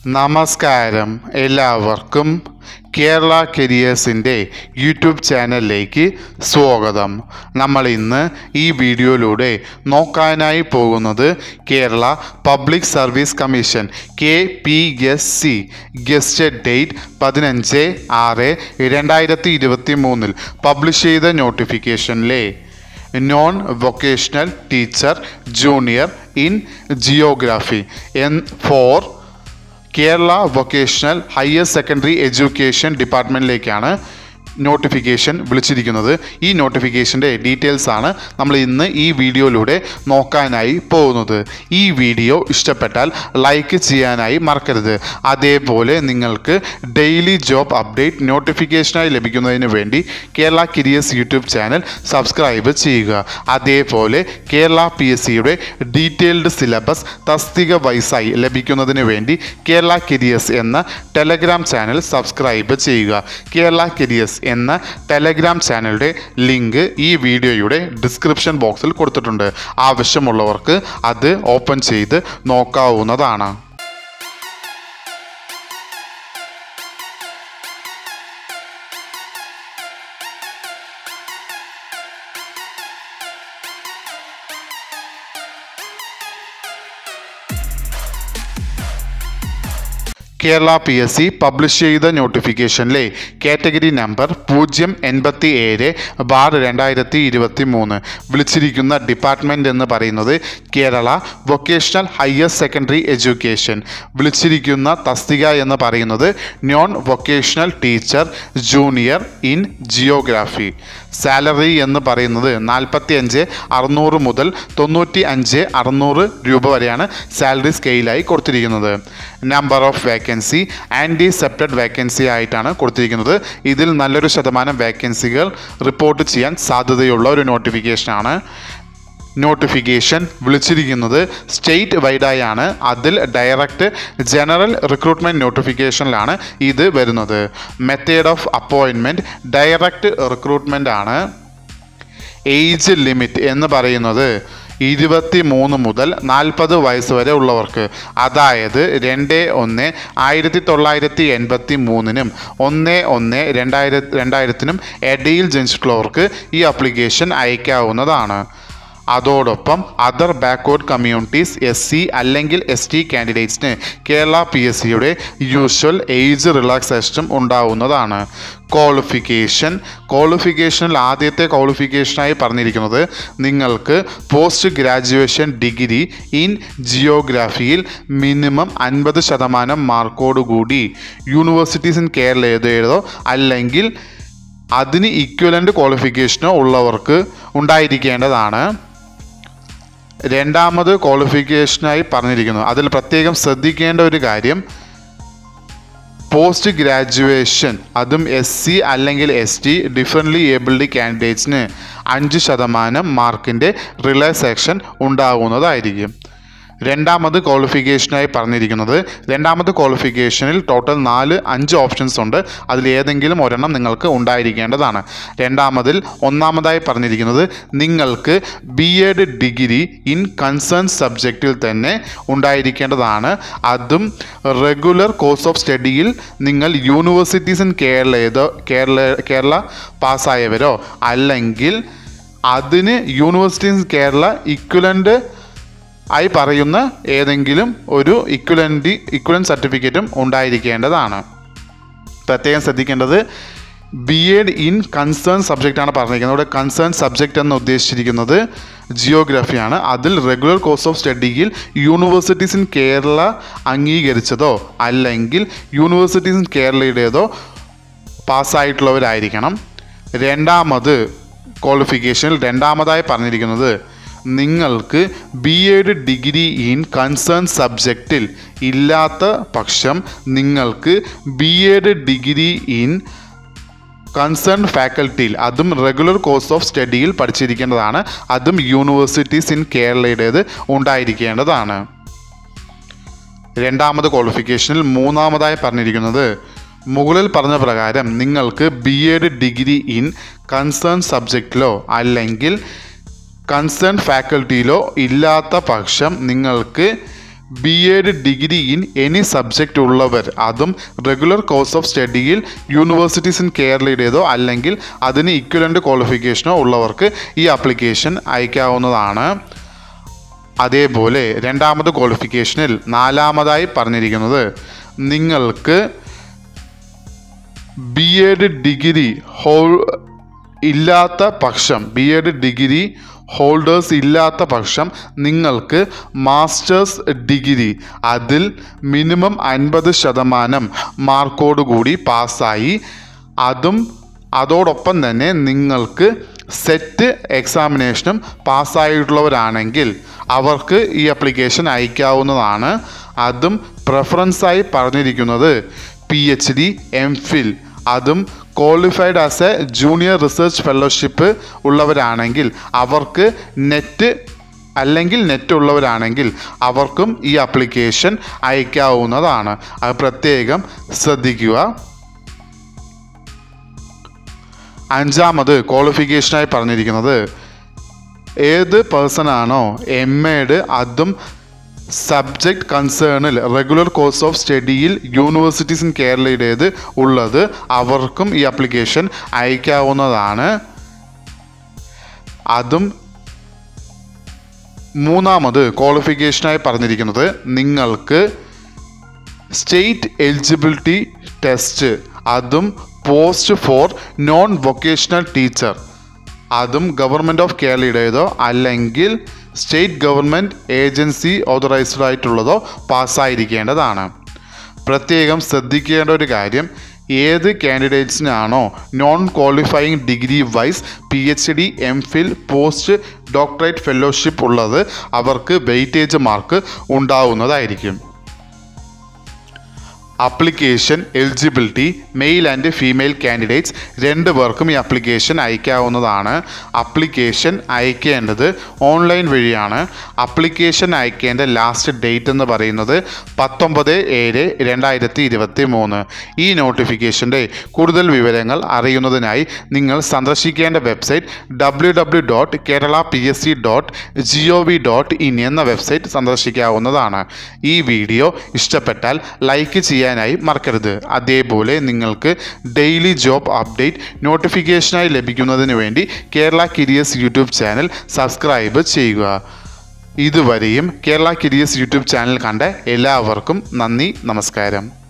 നമസ്കാരം എല്ലാവർക്കും കേരള കരിയേഴ്സിൻ്റെ യൂട്യൂബ് ചാനലിലേക്ക് സ്വാഗതം. നമ്മൾ ഇന്ന് ഈ വീഡിയോയിലൂടെ നോക്കാനായി പോകുന്നത് Kerala public service commission KPSC gazetted date 15/6/2023 publish ചെയ്ത നോട്ടിഫിക്കേഷനിലെ non vocational teacher junior in geography for Kerala vocational higher secondary education ഡിപ്പാർട്ട്മെൻറ്റിലേക്കാണ് നോട്ടിഫിക്കേഷൻ വിളിച്ചിരിക്കുന്നത്. ഈ നോട്ടിഫിക്കേഷൻ്റെ ഡീറ്റെയിൽസാണ് നമ്മൾ ഇന്ന് ഈ വീഡിയോയിലൂടെ നോക്കാനായി പോകുന്നത്. ഈ വീഡിയോ ഇഷ്ടപ്പെട്ടാൽ ലൈക്ക് ചെയ്യാനായി മറക്കരുത്. അതേപോലെ നിങ്ങൾക്ക് ഡെയിലി ജോബ് അപ്ഡേറ്റ് നോട്ടിഫിക്കേഷനായി ലഭിക്കുന്നതിന് വേണ്ടി Kerala Careers YouTube channel subscribe ചെയ്യുക. അതേപോലെ കേരള PSCയുടെ ഡീറ്റെയിൽഡ് സിലബസ് തസ്തിക വൈസായി ലഭിക്കുന്നതിന് വേണ്ടി കേരള കരിയേഴ്സ് എന്ന ടെലഗ്രാം ചാനൽ സബ്സ്ക്രൈബ് ചെയ്യുക. കേരള കരിയേഴ്സ് എന്ന ടെലഗ്രാം ചാനലിൻ്റെ ലിങ്ക് ഈ വീഡിയോയുടെ ഡിസ്ക്രിപ്ഷൻ ബോക്സിൽ കൊടുത്തിട്ടുണ്ട്. ആവശ്യമുള്ളവർക്ക് അത് ഓപ്പൺ ചെയ്ത് നോക്കാവുന്നതാണ്. കേരള PSC പബ്ലിഷ് ചെയ്ത നോട്ടിഫിക്കേഷനിലെ കാറ്റഗറി നമ്പർ 087/2023 വിളിച്ചിരിക്കുന്ന ഡിപ്പാർട്ട്മെൻറ്റ് എന്ന് പറയുന്നത് Kerala vocational higher secondary education. വിളിച്ചിരിക്കുന്ന തസ്തിക എന്ന് പറയുന്നത് non vocational teacher junior in geography. Salary എന്ന് പറയുന്നത് 45,600 മുതൽ 95,600 രൂപ വരെയാണ് സാലറി സ്കെയിലായി കൊടുത്തിരിക്കുന്നത്. Number of vacancy anticipated vacancy ആയിട്ടാണ് കൊടുത്തിരിക്കുന്നത്. ഇതിൽ നല്ലൊരു ശതമാനം വേക്കൻസികൾ റിപ്പോർട്ട് ചെയ്യാൻ സാധ്യതയുള്ള ഒരു നോട്ടിഫിക്കേഷനാണ്. നോട്ടിഫിക്കേഷൻ വിളിച്ചിരിക്കുന്നത് സ്റ്റേറ്റ് വൈഡായാണ്. അതിൽ ഡയറക്റ്റ് ജനറൽ റിക്രൂട്ട്മെൻറ്റ് നോട്ടിഫിക്കേഷനിലാണ് ഇത് വരുന്നത്. Method of appointment direct recruitment ആണ്. ഏജ് ലിമിറ്റ് എന്ന് പറയുന്നത് 23 മുതൽ 40 വയസ്സ് വരെ ഉള്ളവർക്ക്, അതായത് 2/1/1983 1/1/2000 ഇടയിൽ ജനിച്ചിട്ടുള്ളവർക്ക് ഈ ആപ്ലിക്കേഷൻ അയക്കാവുന്നതാണ്. അതോടൊപ്പം അതർ ബാക്ക്വേർഡ് കമ്മ്യൂണിറ്റീസ് SC അല്ലെങ്കിൽ ST കാൻഡിഡേറ്റ്സിന് കേരള PSCയുടെ യൂഷ്വൽ ഏജ് റിലാക്സേഷനും ഉണ്ടാവുന്നതാണ്. ക്വാളിഫിക്കേഷനിൽ ആദ്യത്തെ ക്വാളിഫിക്കേഷനായി പറഞ്ഞിരിക്കുന്നത് നിങ്ങൾക്ക് പോസ്റ്റ് ഗ്രാജുവേഷൻ ഡിഗ്രി ഇൻ ജിയോഗ്രാഫിയിൽ മിനിമം 50% മാർക്കോടുകൂടി യൂണിവേഴ്സിറ്റീസ് ഇൻ കേരള അല്ലെങ്കിൽ അതിന് ഇക്വലൻ്റ് ക്വാളിഫിക്കേഷനോ ഉള്ളവർക്ക് ഉണ്ടായിരിക്കേണ്ടതാണ്. രണ്ടാമത് ക്വാളിഫിക്കേഷനായി പറഞ്ഞിരിക്കുന്നു. അതിൽ പ്രത്യേകം ശ്രദ്ധിക്കേണ്ട ഒരു കാര്യം, പോസ്റ്റ് ഗ്രാജുവേഷൻ അതും SC അല്ലെങ്കിൽ ST ഡിഫറൻ്റ്ലി ഏബിൾഡ് കാൻഡിഡേറ്റ്സിന് 5% മാർക്കിൻ്റെ റിലാക്സേഷൻ ഉണ്ടാകുന്നതായിരിക്കും. രണ്ടാമത് ക്വാളിഫിക്കേഷനായി പറഞ്ഞിരിക്കുന്നത്, രണ്ടാമത് ക്വാളിഫിക്കേഷനിൽ ടോട്ടൽ 5 ഓപ്ഷൻസ് ഉണ്ട്. അതിൽ ഏതെങ്കിലും ഒരെണ്ണം നിങ്ങൾക്ക് ഉണ്ടായിരിക്കേണ്ടതാണ്. ഒന്നാമതായി പറഞ്ഞിരിക്കുന്നത് നിങ്ങൾക്ക് BEd ഡിഗ്രി ഇൻ കൺസേൺ സബ്ജക്റ്റിൽ തന്നെ ഉണ്ടായിരിക്കേണ്ടതാണ്. അതും റെഗുലർ കോഴ്സ് ഓഫ് സ്റ്റഡിയിൽ നിങ്ങൾ യൂണിവേഴ്സിറ്റീസ് ഇൻ കേരള പാസ്സായവരോ അല്ലെങ്കിൽ അതിന് യൂണിവേഴ്സിറ്റീസ് ഇൻ കേരള ഇക്വലൻ്റ് ആയി പറയുന്ന ഏതെങ്കിലും ഒരു ഇക്വലൻ്റ് സർട്ടിഫിക്കറ്റും ഉണ്ടായിരിക്കേണ്ടതാണ്. പ്രത്യേകം ശ്രദ്ധിക്കേണ്ടത് BEd ഇൻ കൺസേൺ സബ്ജക്റ്റാണ് പറഞ്ഞിരിക്കുന്നത്. ഇവിടെ കൺസേൺ സബ്ജക്റ്റ് എന്ന് ഉദ്ദേശിച്ചിരിക്കുന്നത് ജിയോഗ്രാഫിയാണ്. അതിൽ റെഗുലർ കോഴ്സ് ഓഫ് സ്റ്റഡിയിൽ യൂണിവേഴ്സിറ്റീസ് ഇൻ കേരള അംഗീകരിച്ചതോ അല്ലെങ്കിൽ യൂണിവേഴ്സിറ്റീസ് ഇൻ കേരളയുടേതോ പാസ്സായിട്ടുള്ളവരായിരിക്കണം. രണ്ടാമത് ക്വാളിഫിക്കേഷനിൽ രണ്ടാമതായി പറഞ്ഞിരിക്കുന്നത് നിങ്ങൾക്ക് BEd ഡിഗ്രി ഇൻ കൺസേൺ സബ്ജക്റ്റിൽ ഇല്ലാത്ത പക്ഷം നിങ്ങൾക്ക് BEd ഡിഗ്രി ഇൻ കൺസേൺ ഫാക്കൽറ്റിയിൽ അതും റെഗുലർ കോഴ്സ് ഓഫ് സ്റ്റഡിയിൽ പഠിച്ചിരിക്കേണ്ടതാണ്. അതും യൂണിവേഴ്സിറ്റീസ് ഇൻ കേരളയുടേത് ഉണ്ടായിരിക്കേണ്ടതാണ്. രണ്ടാമത് ക്വാളിഫിക്കേഷനിൽ മൂന്നാമതായി പറഞ്ഞിരിക്കുന്നത് മുകളിൽ പറഞ്ഞ പ്രകാരം നിങ്ങൾക്ക് BEd ഡിഗ്രി ഇൻ കൺസേൺ സബ്ജക്റ്റിലോ അല്ലെങ്കിൽ കൺസേൺ ഫാക്കൽറ്റിയിലോ ഇല്ലാത്ത പക്ഷം നിങ്ങൾക്ക് BEd degree in any subject ഉള്ളവർ, അതും റെഗുലർ കോഴ്സ് ഓഫ് സ്റ്റഡിയിൽ യൂണിവേഴ്സിറ്റീസ് ഇൻ കേരളയുടേതോ അല്ലെങ്കിൽ അതിന് ഇക്വലൻ്റ് ക്വാളിഫിക്കേഷനോ ഉള്ളവർക്ക് ഈ ആപ്ലിക്കേഷൻ അയക്കാവുന്നതാണ്. അതേപോലെ രണ്ടാമത് ക്വാളിഫിക്കേഷനിൽ നാലാമതായി പറഞ്ഞിരിക്കുന്നത് നിങ്ങൾക്ക് BEd ഡിഗ്രി ഇല്ലാത്ത പക്ഷം, BEd ഡിഗ്രി ഹോൾഡേഴ്സ് ഇല്ലാത്ത പക്ഷം നിങ്ങൾക്ക് മാസ്റ്റേഴ്സ് ഡിഗ്രി അതിൽ മിനിമം 50% മാർക്കോടുകൂടി പാസ്സായി, അതോടൊപ്പം തന്നെ നിങ്ങൾക്ക് സെറ്റ് എക്സാമിനേഷനും പാസ്സായിട്ടുള്ളവരാണെങ്കിൽ അവർക്ക് ഈ ആപ്ലിക്കേഷൻ അയക്കാവുന്നതാണ്. അതും പ്രിഫറൻസായി പറഞ്ഞിരിക്കുന്നത് PhD MPhil അതും qualified as a junior research fellowship ഉള്ളവരാണെങ്കിൽ അവർക്ക് നെറ്റ് ഉള്ളവരാണെങ്കിൽ അവർക്കും ഈ ആപ്ലിക്കേഷൻ അയക്കാവുന്നതാണ്. അത് പ്രത്യേകം ശ്രദ്ധിക്കുക. അഞ്ചാമത് ക്വാളിഫിക്കേഷനായി പറഞ്ഞിരിക്കുന്നത് ഏത് പേഴ്സണാണോ MAd അതും സബ്ജക്റ്റ് കൺസേണിൽ റെഗുലർ കോഴ്സ് ഓഫ് സ്റ്റഡിയിൽ യൂണിവേഴ്സിറ്റീസ് ഇൻ കേരളയുടേത് ഉള്ളത് അവർക്കും ഈ ആപ്ലിക്കേഷൻ അയക്കാവുന്നതാണ്. അതും മൂന്നാമത് ക്വാളിഫിക്കേഷനായി പറഞ്ഞിരിക്കുന്നത് നിങ്ങൾക്ക് സ്റ്റേറ്റ് എലിജിബിലിറ്റി ടെസ്റ്റ് അതും post for non vocational teacher അതും ഗവൺമെൻറ് ഓഫ് കേരളയുടേതോ അല്ലെങ്കിൽ സ്റ്റേറ്റ് ഗവൺമെൻറ് ഏജൻസി ഓതറൈസ്ഡ് ആയിട്ടുള്ളതോ പാസ്സായിരിക്കേണ്ടതാണ്. പ്രത്യേകം ശ്രദ്ധിക്കേണ്ട ഒരു കാര്യം, ഏത് കാൻഡിഡേറ്റ്സിനാണോ non qualifying degree wise PhD MPhil post doctorate fellowship ഉള്ളത് അവർക്ക് വെയിറ്റേജ് മാർക്ക് ഉണ്ടാവുന്നതായിരിക്കും. Application eligibility male and female candidates രണ്ടുപേർക്കും ഈ ആപ്ലിക്കേഷൻ അയക്കാവുന്നതാണ്. ആപ്ലിക്കേഷൻ അയക്കേണ്ടത് ഓൺലൈൻ വഴിയാണ്. ആപ്ലിക്കേഷൻ അയക്കേണ്ട ലാസ്റ്റ് ഡേറ്റ് എന്ന് പറയുന്നത് 19/7/2023. ഈ നോട്ടിഫിക്കേഷൻ്റെ കൂടുതൽ വിവരങ്ങൾ അറിയുന്നതിനായി നിങ്ങൾ സന്ദർശിക്കേണ്ട വെബ്സൈറ്റ് www.keralapsc.gov.in എന്ന വെബ്സൈറ്റ് സന്ദർശിക്കാവുന്നതാണ്. ഈ വീഡിയോ ഇഷ്ടപ്പെട്ടാൽ ലൈക്ക് ചെയ്യാനായി മറക്കരുത്. അതേപോലെ നിങ്ങൾക്ക് ഡെയിലി ജോബ് അപ്ഡേറ്റ് നോട്ടിഫിക്കേഷനായി ലഭിക്കുന്നതിന് വേണ്ടി Kerala Careers YouTube channel subscribe ചെയ്യുക. ഇതുവരെയും കേരള കരിയേഴ്സ് യൂട്യൂബ് ചാനൽ കണ്ട എല്ലാവർക്കും നന്ദി, നമസ്കാരം.